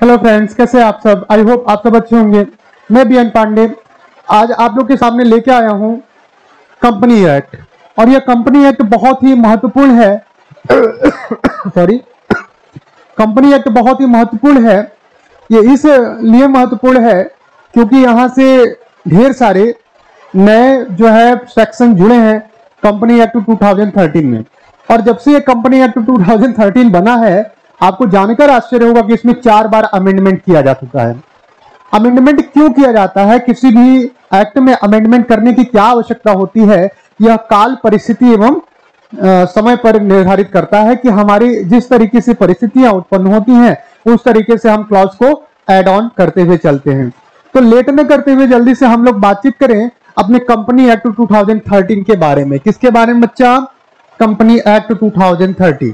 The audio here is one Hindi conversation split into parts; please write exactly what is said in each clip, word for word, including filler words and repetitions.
हेलो फ्रेंड्स, कैसे हैं आप सब। आई होप आप सब अच्छे होंगे। मैं बी एन पांडे आज आप लोग के सामने लेके आया हूं कंपनी एक्ट। और यह कंपनी एक्ट बहुत ही महत्वपूर्ण है सॉरी कंपनी एक्ट बहुत ही महत्वपूर्ण है। ये इसलिए महत्वपूर्ण है क्योंकि यहाँ से ढेर सारे नए जो है सेक्शन जुड़े हैं company act two thousand thirteen में। और जब से ये company act two thousand thirteen बना है, आपको जानकर आश्चर्य होगा कि इसमें चार बार अमेंडमेंट किया जा चुका है। अमेंडमेंट क्यों किया जाता है, किसी भी एक्ट में अमेंडमेंट करने की क्या आवश्यकता होती है, यह काल परिस्थिति एवं समय पर निर्धारित करता है कि हमारी जिस तरीके से परिस्थितियां उत्पन्न होती हैं उस तरीके से हम क्लॉज को एड ऑन करते हुए चलते हैं। तो लेट न करते हुए जल्दी से हम लोग बातचीत करें अपने company act two thousand thirteen के बारे में। किसके बारे में बच्चा? Company act two thousand thirteen.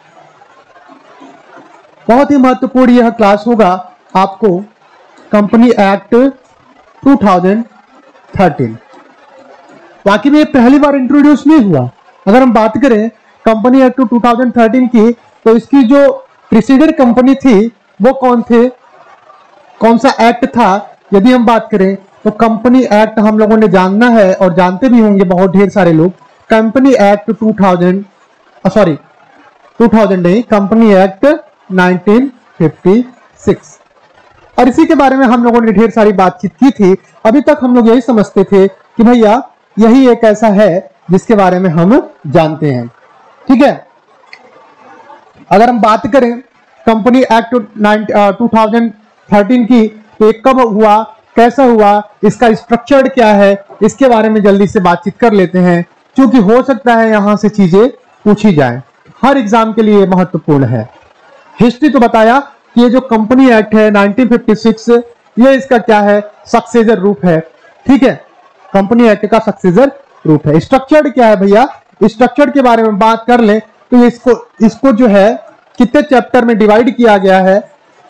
बहुत ही महत्वपूर्ण यह क्लास होगा आपको company act two thousand thirteen. बाकी में पहली बार इंट्रोड्यूस नहीं हुआ। अगर हम बात करें company act two thousand thirteen की, तो इसकी जो प्रीसीडेड कंपनी थी वो कौन थे, कौन सा एक्ट था? यदि हम बात करें तो कंपनी एक्ट हम लोगों ने जानना है और जानते भी होंगे बहुत ढेर सारे लोग। Company act two thousand sorry two thousand नहीं, company act nineteen fifty six. और इसी के बारे में हम लोगों ने ढेर सारी बातचीत की थी। अभी तक हम लोग यही समझते थे कि भैया यही एक ऐसा है जिसके बारे में हम जानते हैं। ठीक है, अगर हम बात करें company act two thousand thirteen की, तो ये कब हुआ, कैसा हुआ, इसका स्ट्रक्चर क्या है, इसके बारे में जल्दी से बातचीत कर लेते हैं, क्योंकि हो सकता है यहां से चीजें पूछी जाएं। हर एग्जाम के लिए महत्वपूर्ण है। हिस्ट्री तो बताया कि ये जो कंपनी एक्ट है नाइनटीन फिफ्टी सिक्स, ये इसका क्या है, सक्सेसर रूप है। ठीक है, कंपनी एक्ट का सक्सेसर रूप है। स्ट्रक्चर क्या है भैया, स्ट्रक्चर के बारे में बात कर ले तो इसको इसको जो है कितने चैप्टर में डिवाइड किया गया है।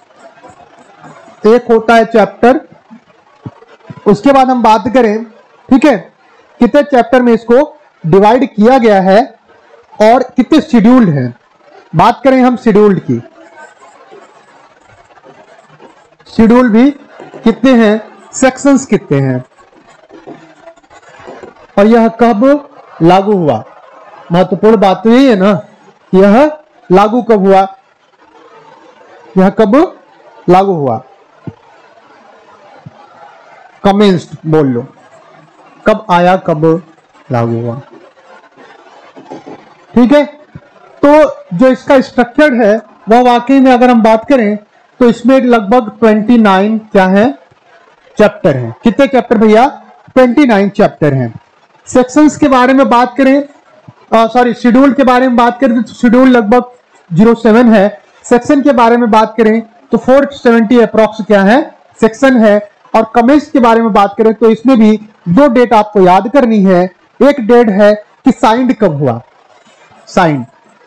एक होता है चैप्टर, उसके बाद हम बात करें, ठीक है, कितने चैप्टर में इसको डिवाइड किया गया है और कितने शेड्यूल्ड हैं। बात करें हम शेड्यूल्ड की, शेड्यूल भी कितने हैं, सेक्शंस कितने हैं, और यह कब लागू हुआ। महत्वपूर्ण बात तो यही है ना, यह लागू कब हुआ, यह कब लागू हुआ। कमेंस्ड बोल लो, कब आया, कब लागू हुआ। ठीक है, तो जो इसका स्ट्रक्चर है वह वाकई में अगर हम बात करें तो इसमें लगभग उनतीस क्या है, चैप्टर हैं। कितने चैप्टर भैया? उनतीस चैप्टर हैं। सेक्शंस के बारे में बात करें, सॉरी शेड्यूल के बारे में बात करें तो शेड्यूल लगभग जीरो सेवन है। सेक्शन के बारे में बात करें तो फोर सेवेंटी अप्रॉक्स क्या है, सेक्शन है। और कमेंट्स के बारे में बात करें तो इसमें भी दो डेट आपको याद करनी है। एक डेट है कि साइंड कब हुआ, साइंड,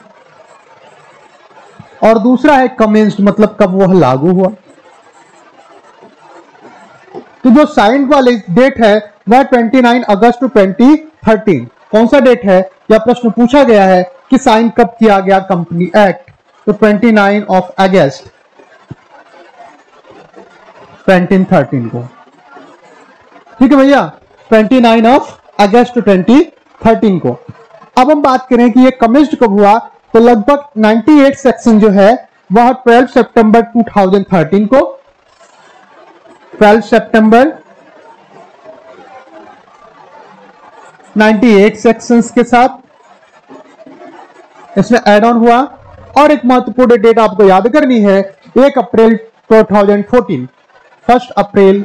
और दूसरा है कमेंस्ड, मतलब कब वह लागू हुआ। तो जो साइंड वाली डेट है वह उनतीस अगस्त ट्वेंटी थर्टीन। कौन सा डेट है, यह प्रश्न पूछा गया है कि साइन कब किया गया कंपनी एक्ट, तो उनतीस ऑफ अगस्त ट्वेंटी थर्टीन को। ठीक है भैया, उनतीस ऑफ अगस्त ट्वेंटी थर्टीन को। अब हम बात करें कि ये कमेंस्ड कब हुआ, तो लगभग अट्ठानवे सेक्शन जो है वह बारह सितंबर टू थाउजेंड थर्टीन को, बारह सितंबर अट्ठानवे सेक्शंस के साथ इसमें एड ऑन हुआ। और एक महत्वपूर्ण डेट आपको याद करनी है, एक अप्रैल two thousand fourteen, first April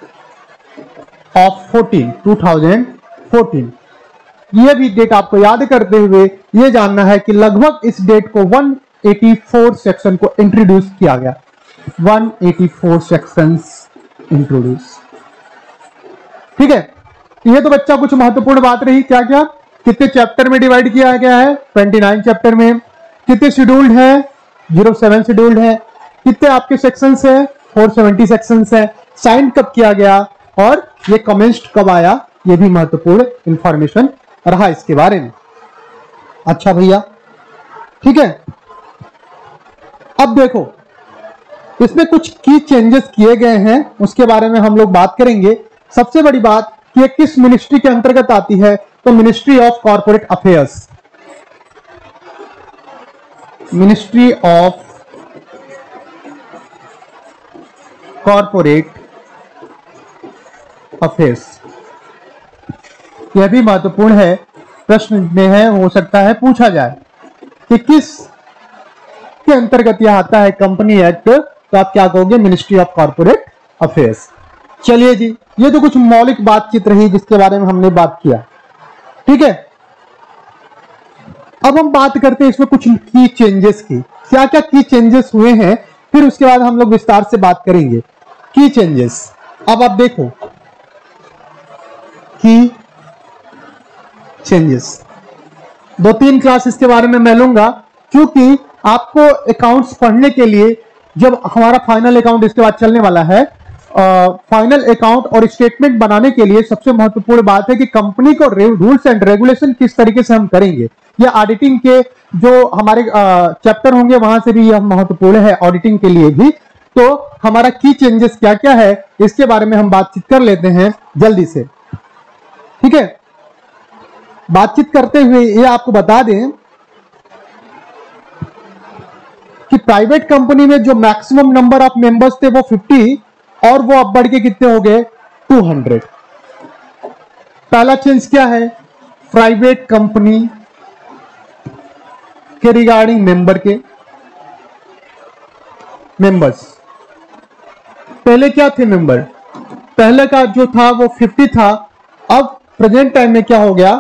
of fourteen two thousand fourteen. यह भी डेट आपको याद करते हुए यह जानना है कि लगभग इस डेट को एक सौ चौरासी सेक्शन को इंट्रोड्यूस किया गया। एक सौ चौरासी सेक्शंस इंट्रोड्यूस। ठीक है, यह तो बच्चा कुछ महत्वपूर्ण बात रही। क्या क्या, कितने चैप्टर में डिवाइड किया गया है, उनतीस चैप्टर में। कितने शेड्यूल्ड है, जीरो सेवन शेड्यूल्ड है। कितने आपके सेक्शंस है, फोर सेवेंटी सेक्शंस है। साइन कब किया गया और ये कमेंस्ड कब आया, ये भी महत्वपूर्ण इंफॉर्मेशन रहा इसके बारे में। अच्छा भैया, ठीक है। अब देखो इसमें कुछ की चेंजेस किए गए हैं, उसके बारे में हम लोग बात करेंगे। सबसे बड़ी बात कि ये किस मिनिस्ट्री के अंतर्गत आती है, तो ministry of corporate affairs, ministry of corporate affairs. यह भी महत्वपूर्ण है, प्रश्न में है, हो सकता है पूछा जाए कि किस के अंतर्गत यह आता है कंपनी एक्ट, तो आप क्या कहोगे, मिनिस्ट्री ऑफ कॉर्पोरेट अफेयर्स। चलिए जी, ये तो कुछ मौलिक बातचीत रही जिसके बारे में हमने बात किया, ठीक है। अब हम बात करते हैं इसमें कुछ की चेंजेस की, क्या क्या की चेंजेस हुए हैं, फिर उसके बाद हम लोग विस्तार से बात करेंगे की चेंजेस। अब आप देखो की चेंजेस, दो तीन क्लास इसके बारे में मैं लूंगा, क्योंकि आपको अकाउंट्स पढ़ने के लिए, जब हमारा फाइनल अकाउंट इसके बाद चलने वाला है, फाइनल अकाउंट और स्टेटमेंट बनाने के लिए सबसे महत्वपूर्ण बात है कि कंपनी को रूल्स एंड रेगुलेशन किस तरीके से हम करेंगे। या ऑडिटिंग के जो हमारे चैप्टर होंगे वहां से भी यह महत्वपूर्ण है, ऑडिटिंग के लिए भी। तो हमारा की चेंजेस क्या क्या है इसके बारे में हम बातचीत कर लेते हैं जल्दी से, ठीक है। बातचीत करते हुए ये आपको बता दें कि प्राइवेट कंपनी में जो मैक्सिमम नंबर ऑफ मेंबर्स थे वो फिफ्टी, और वो अब बढ़ के कितने हो गए, टू हंड्रेड। पहला चेंज क्या है, प्राइवेट कंपनी के रिगार्डिंग मेंबर के मेंबर्स। पहले क्या थे मेंबर, पहले का जो था वो फिफ्टी था, अब प्रेजेंट टाइम में क्या हो गया,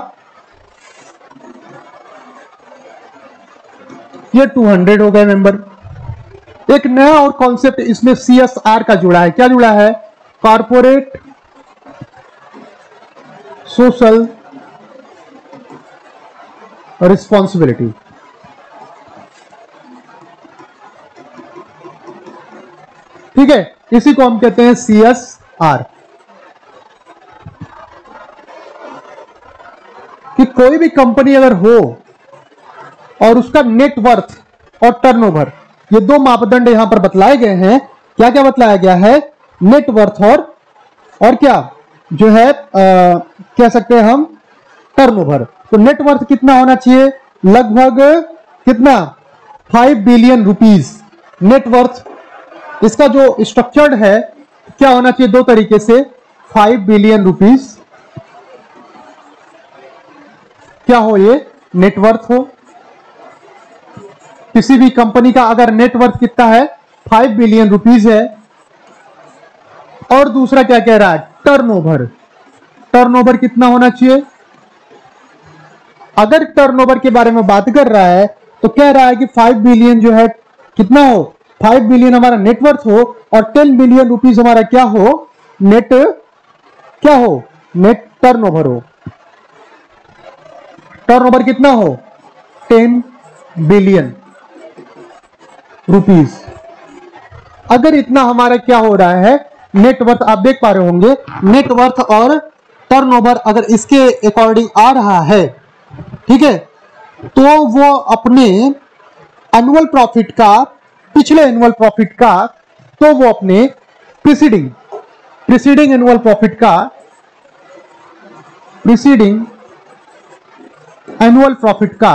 ये टू हंड्रेड हो गए मेंबर। एक नया और कॉन्सेप्ट इसमें सी एस आर का जुड़ा है, क्या जुड़ा है, कॉर्पोरेट सोशल रिस्पॉन्सिबिलिटी। ठीक है, इसी को हम कहते हैं सी एस आर। कि कोई भी कंपनी अगर हो और उसका नेटवर्थ और टर्नओवर, ये दो मापदंड यहां पर बतलाए गए हैं। क्या क्या बतलाया गया है, नेटवर्थ और और क्या जो है आ, कह सकते हैं हम टर्नओवर। तो नेटवर्थ कितना होना चाहिए, लगभग कितना, फाइव बिलियन रुपीस नेटवर्थ। इसका जो स्ट्रक्चर्ड है क्या होना चाहिए, दो तरीके से, फाइव बिलियन रुपीस क्या हो, ये नेटवर्थ हो। किसी भी कंपनी का अगर नेटवर्थ कितना है, फाइव बिलियन रुपीस है। और दूसरा क्या कह रहा है, टर्नओवर। टर्नओवर कितना होना चाहिए, अगर टर्नओवर के बारे में बात कर रहा है तो कह रहा है कि फाइव बिलियन जो है कितना हो, फाइव बिलियन हमारा नेटवर्थ हो, और टेन बिलियन रुपीस हमारा क्या हो, नेट क्या हो, नेट टर्नओवर हो। टर्नओवर कितना हो, टेन बिलियन रुपीस। अगर इतना हमारा क्या हो रहा है, नेटवर्थ, आप देख पा रहे होंगे, नेटवर्थ और टर्नओवर अगर इसके अकॉर्डिंग आ रहा है, ठीक है, तो वो अपने एनुअल प्रॉफिट का, पिछले एनुअल प्रॉफिट का, तो वो अपने प्रीसीडिंग प्रीसीडिंग एनुअल प्रॉफिट का, प्रीसीडिंग एनुअल प्रॉफिट का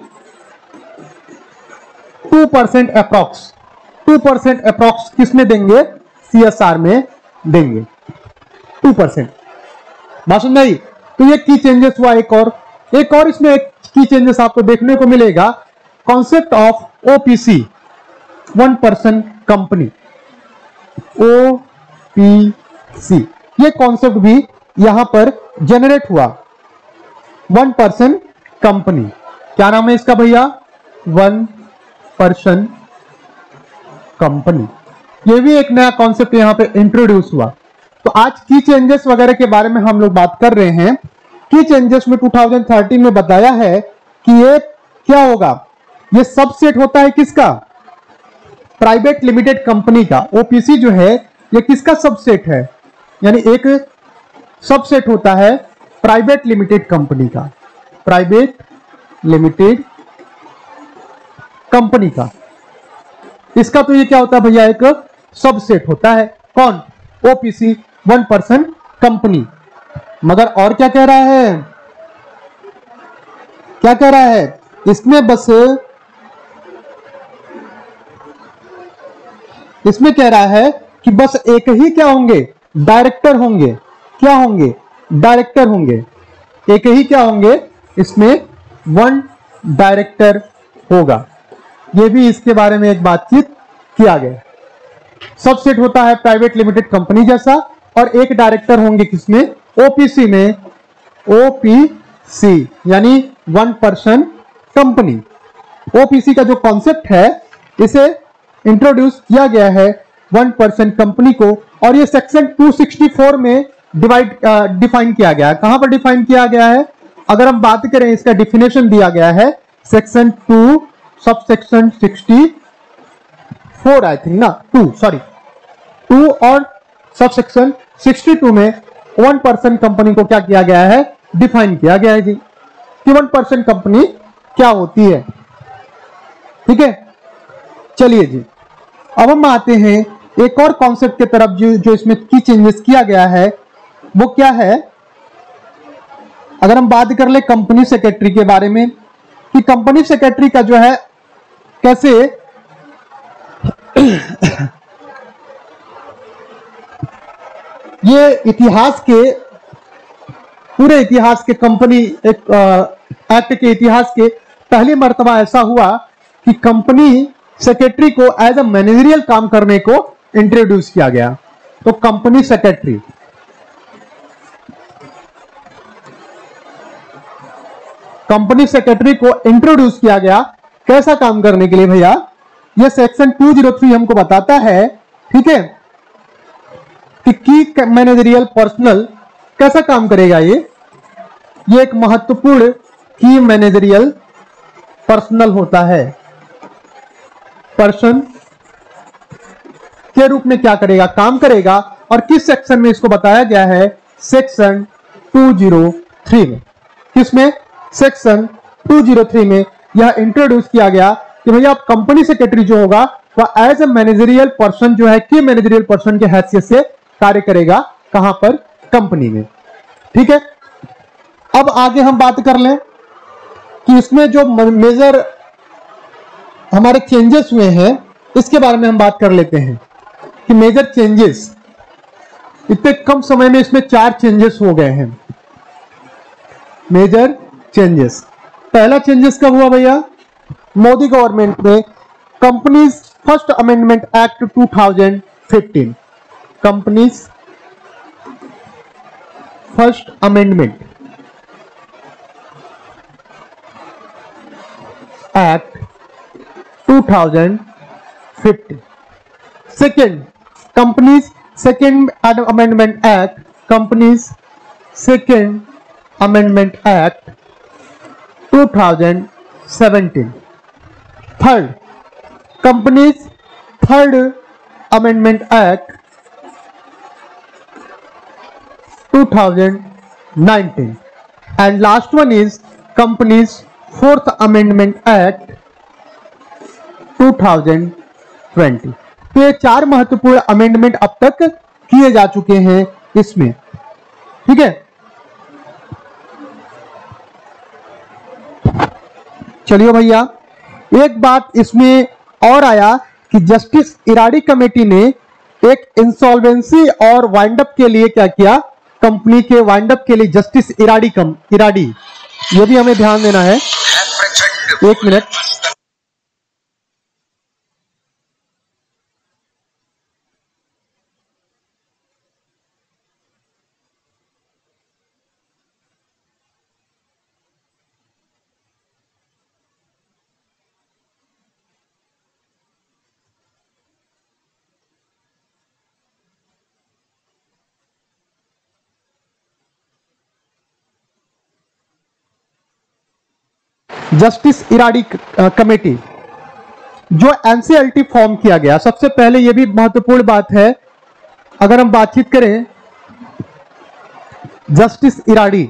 two percent approx two percent approx किसमें देंगे, सीएसआर में देंगे, टू परसेंट। बात समझ आई। तो ये की चेंजेस हुआ। एक और एक और इसमें एक की चेंजेस आपको देखने को मिलेगा, concept of OPC, one person company, OPC. ये कॉन्सेप्ट भी यहां पर जनरेट हुआ, वन पर्सन कंपनी। क्या नाम है इसका भैया, वन पर्सन कंपनी। ये भी एक नया कॉन्सेप्ट यहां पे इंट्रोड्यूस हुआ। तो आज की चेंजेस वगैरह के बारे में हम लोग बात कर रहे हैं। की चेंजेस में टू थाउजेंड थर्टीन में बताया है कि ये क्या होगा, ये सबसेट होता है किसका, प्राइवेट लिमिटेड कंपनी का। ओपीसी जो है ये किसका सबसेट है, यानी एक सबसेट होता है प्राइवेट लिमिटेड कंपनी का, प्राइवेट लिमिटेड कंपनी का। इसका तो ये क्या होता है भैया, एक सबसेट होता है। कौन? OPC, one person company. मगर और क्या कह रहा है, क्या कह रहा है इसमें, बस इसमें कह रहा है कि बस एक ही क्या होंगे, डायरेक्टर होंगे। क्या होंगे? डायरेक्टर होंगे। एक ही क्या होंगे इसमें, वन डायरेक्टर होगा। यह भी इसके बारे में एक बातचीत किया गया। सबसेट होता है प्राइवेट लिमिटेड कंपनी जैसा, और एक डायरेक्टर होंगे किसमें, ओपीसी में, ओपीसी यानी वन पर्सन कंपनी। ओपीसी का जो कॉन्सेप्ट है इसे इंट्रोड्यूस किया गया है वन पर्सन कंपनी को, और ये सेक्शन टू सिक्सटी फोर में डिवाइड डिफाइन किया गया है। कहां पर डिफाइन किया गया है? अगर हम बात करें, इसका डिफिनेशन दिया गया है section two sub section sixty four I think ना, टू सॉरी टू और सब सेक्शन सिक्सटी टू में वन पर्सन कंपनी को क्या किया गया है, डिफाइन किया गया है जी, कि वन पर्सन कंपनी क्या होती है। ठीक है, चलिए जी, अब हम आते हैं एक और कॉन्सेप्ट की तरफ जो, जो इसमें की चेंजेस किया गया है वो क्या है। अगर हम बात कर ले कंपनी सेक्रेटरी के बारे में, कि कंपनी सेक्रेटरी का जो है कैसे ये इतिहास के, पूरे इतिहास के कंपनी एक एक्ट के इतिहास के पहली मर्तबा ऐसा हुआ कि कंपनी सेक्रेटरी को एज अ मैनेजरियल काम करने को इंट्रोड्यूस किया गया। तो कंपनी सेक्रेटरी, कंपनी सेक्रेटरी को इंट्रोड्यूस किया गया कैसा काम करने के लिए भैया, यह सेक्शन टू जीरो थ्री हमको बताता है। ठीक है, कि की मैनेजरियल पर्सनल कैसा काम करेगा। ये ये एक महत्वपूर्ण की मैनेजरियल पर्सनल होता है, पर्सन के रूप में क्या करेगा, काम करेगा। और किस सेक्शन में इसको बताया गया है, सेक्शन टू जीरो थ्री में। किसमें? सेक्शन टू जीरो थ्री में यह इंट्रोड्यूस किया गया कि भैया आप कंपनी सेक्रेटरी जो होगा वह एज ए मैनेजरियल पर्सन जो है कि मैनेजरियल पर्सन के हैसियत से कार्य करेगा। कहां पर? कंपनी में। ठीक है, अब आगे हम बात कर लें कि इसमें जो मेजर हमारे चेंजेस हुए हैं इसके बारे में हम बात कर लेते हैं कि मेजर चेंजेस, इतने कम समय में इसमें चार चेंजेस हो गए हैं। मेजर चेंजेस, पहला चेंजेस कब हुआ भैया, मोदी गवर्नमेंट में companies first amendment act two thousand fifteen, companies first amendment act two thousand fifteen. Second, companies second amendment act, companies second amendment act two thousand seventeen. Third, companies third amendment act two thousand nineteen. And last one is companies fourth amendment act two thousand twenty. तो ये चार महत्वपूर्ण अमेंडमेंट अब तक किए जा चुके हैं इसमें। ठीक है, चलिए भैया, एक बात इसमें और आया कि जस्टिस इराडी कमेटी ने एक इंसॉल्वेंसी और वाइंड अप के लिए क्या किया, कंपनी के वाइंड अप के लिए जस्टिस इराडी कम इराडी ये भी हमें ध्यान देना है। एक मिनट, जस्टिस इराडी कमेटी जो एनसीएलटी फॉर्म किया गया, सबसे पहले यह भी महत्वपूर्ण बात है। अगर हम बातचीत करें justice Eradi,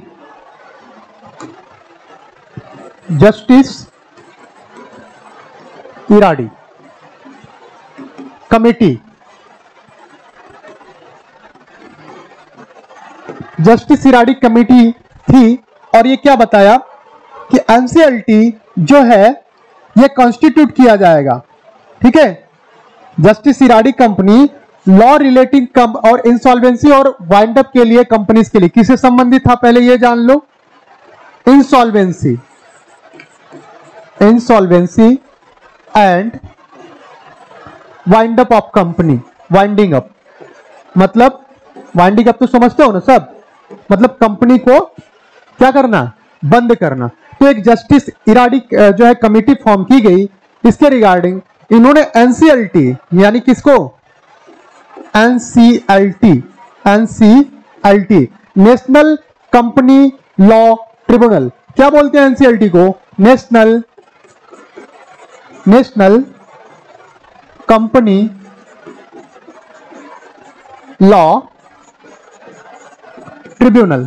justice Eradi committee justice Eradi committee थी और ये क्या बताया कि एनसीएलटी जो है ये कॉन्स्टिट्यूट किया जाएगा। ठीक है, justice Eradi company law relating कम और इंसॉल्वेंसी और वाइंड अप के लिए कंपनीज के लिए किससे संबंधित था, पहले ये जान लो। Insolvency insolvency and wind up of company. Winding up मतलब वाइंडिंग अप तो समझते हो ना सब, मतलब कंपनी को क्या करना, बंद करना। तो एक जस्टिस इराडी जो है कमेटी फॉर्म की गई इसके रिगार्डिंग। इन्होंने एनसीएलटी यानी किसको, NCLT NCLT national company law tribunal, क्या बोलते हैं एनसीएलटी को, national national company law tribunal.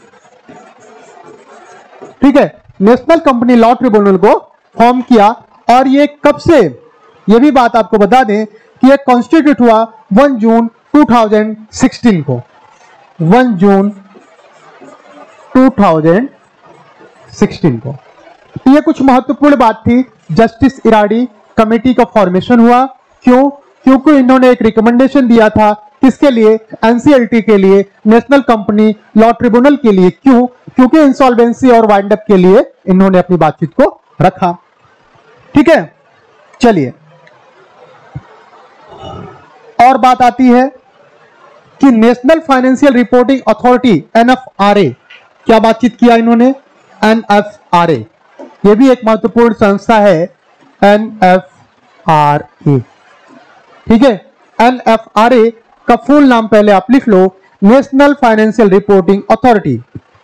ठीक है, नेशनल कंपनी लॉ ट्रिब्यूनल को फॉर्म किया और ये कब से, ये भी बात आपको बता दें कि ये कॉन्स्टिट्यूट हुआ one June two thousand sixteen को। One June two thousand sixteen को। तो ये कुछ महत्वपूर्ण बात थी। जस्टिस इराडी कमेटी का फॉर्मेशन हुआ, क्यों, क्योंकि इन्होंने एक रिकमेंडेशन दिया था किसके लिए, एनसीएलटी के लिए, नेशनल कंपनी लॉ ट्रिब्यूनल के लिए। क्यों, क्योंकि इंसॉल्वेंसी और वाइंड अप के लिए इन्होंने अपनी बातचीत को रखा। ठीक है, चलिए और बात आती है कि national financial reporting authority NFRA, क्या बातचीत किया इन्होंने, एनएफआरए, यह भी एक महत्वपूर्ण संस्था है एनएफआरए। ठीक है, एनएफआरए का फुल नाम पहले आप लिख लो, नेशनल फाइनेंशियल रिपोर्टिंग अथॉरिटी।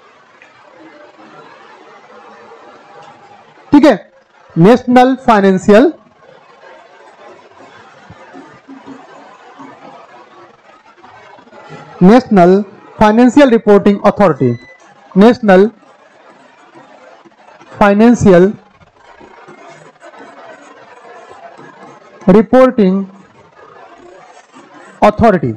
ठीक है, national financial national financial reporting authority, national financial reporting authority,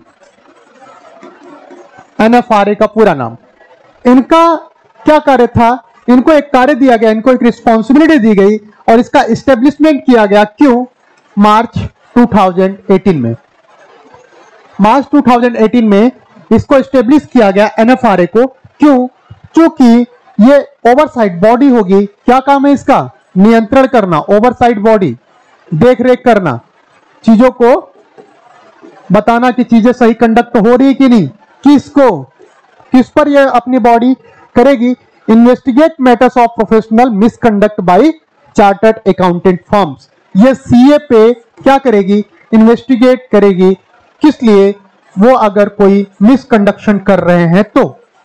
NFRA का पूरा नाम। इनका क्या कार्य था, इनको एक कार्य दिया गया, इनको एक रिस्पॉन्सिबिलिटी दी गई और इसका एस्टेब्लिशमेंट किया गया। क्यों, मार्च टू थाउजेंड एटीन में, मार्च टू थाउजेंड एटीन में इसको एस्टेब्लिश किया गया एनएफआरए को। क्यों, क्योंकि ये ओवरसाइट बॉडी होगी। क्या काम है इसका, नियंत्रण करना, ओवरसाइट बॉडी, देख रेख करना, चीजों को बताना कि चीजें सही कंडक्ट हो रही कि नहीं। किसको, किस पर ये अपनी बॉडी करेगी, investigate matters of professional misconduct by chartered accountant firms. ये सीए पे क्या करेगी, इन्वेस्टिगेट करेगी, किस लिए, वो अगर कोई मिसकंडक्शन कर रहे हैं तो,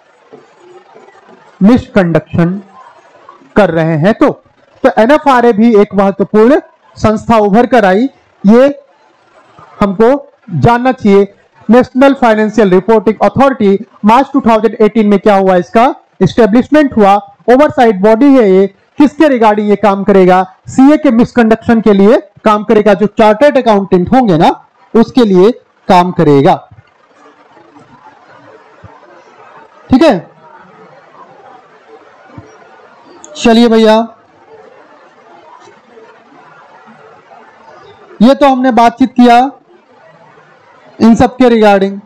मिसकंडक्शन कर रहे हैं तो। तो एनएफआरए भी एक महत्वपूर्ण संस्था उभर कर आई, ये हमको जानना चाहिए। National financial reporting authority March two thousand eighteen में क्या हुआ, इसका एस्टेब्लिशमेंट हुआ। ओवरसाइट बॉडी है ये, किसके रिगार्डिंग ये काम करेगा, सीए के मिसकंडक्शन के लिए काम करेगा, जो चार्टर्ड अकाउंटेंट होंगे ना उसके लिए काम करेगा। ठीक है, चलिए भैया, ये तो हमने बातचीत किया इन सब के रिगार्डिंग।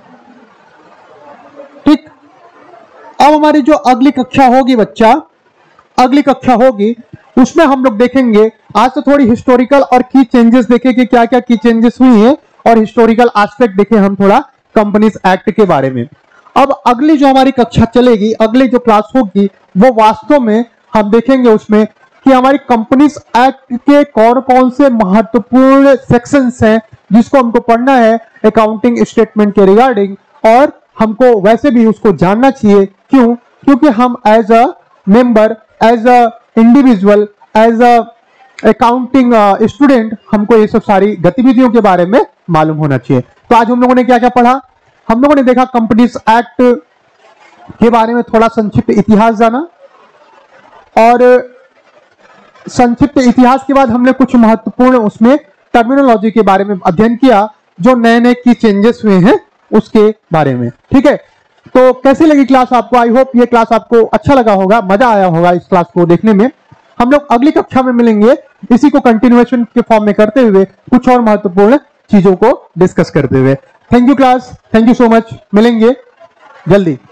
ठीक, अब हमारी जो अगली कक्षा होगी बच्चा, अगली कक्षा होगी उसमें हम लोग देखेंगे, आज तो थोड़ी हिस्टोरिकल और की चेंजेस देखे कि क्या क्या की चेंजेस हुई हैं और हिस्टोरिकल एस्पेक्ट देखे हम थोड़ा कंपनीज एक्ट के बारे में। अब अगली जो हमारी कक्षा चलेगी, अगली जो क्लास होगी वो वास्तव में हम देखेंगे उसमें कि हमारी कंपनीज एक्ट के कौन कौन से महत्वपूर्ण सेक्शंस हैं जिसको हमको पढ़ना है अकाउंटिंग स्टेटमेंट के रिगार्डिंग, और हमको वैसे भी उसको जानना चाहिए। क्यों, क्योंकि हम as a member, as a individual, as a accounting student हमको ये सब सारी गतिविधियों के बारे में मालूम होना चाहिए। तो आज हम लोगों ने क्या क्या पढ़ा, हम लोगों ने देखा कंपनीज एक्ट के बारे में थोड़ा संक्षिप्त इतिहास जाना, और संक्षिप्त इतिहास के बाद हमने कुछ महत्वपूर्ण उसमें टर्मिनोलॉजी के बारे में अध्ययन किया, जो नए नए की चेंजेस हुए हैं उसके बारे में। ठीक है, तो कैसी लगी क्लास आपको? आई होप ये क्लास आपको अच्छा लगा होगा, मजा आया होगा इस क्लास को देखने में। हम लोग अगली कक्षा में मिलेंगे इसी को कंटिन्यूएशन के फॉर्म में करते हुए, कुछ और महत्वपूर्ण चीजों को डिस्कस करते हुए। Thank you class, thank you so much, मिलेंगे जल्दी।